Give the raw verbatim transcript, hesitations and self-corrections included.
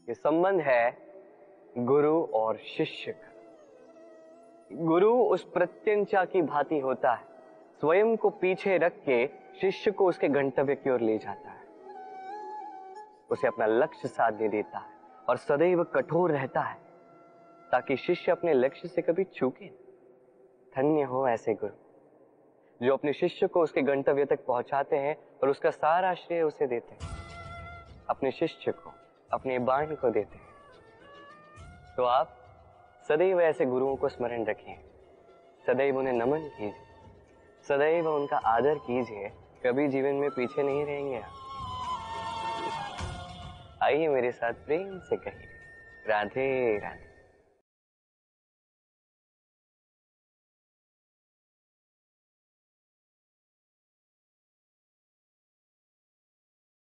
ये संबंध है गुरु और शिष्य का। गुरु उस प्रत्यंचा की भांति होता है, स्वयं को पीछे रख के शिष्य को उसके गंतव्य की ओर ले जाता है, उसे अपना लक्ष्य साधने देता है और सदैव कठोर रहता है ताकि शिष्य अपने लक्ष्य से कभी चूके। धन्य हो ऐसे गुरु जो अपने शिष्य को उसके गंतव्य तक पहुंचाते हैं और उसका सारा श्रेय उसे देते हैं, अपने शिष्य को, अपने बाण को देते हैं। तो आप सदैव ऐसे गुरुओं को स्मरण रखें, सदैव उन्हें नमन कीजिए, सदैव उनका आदर कीजिए, कभी जीवन में पीछे नहीं रहेंगे आप। आइए मेरे साथ प्रेम से कहिए राधे राधे।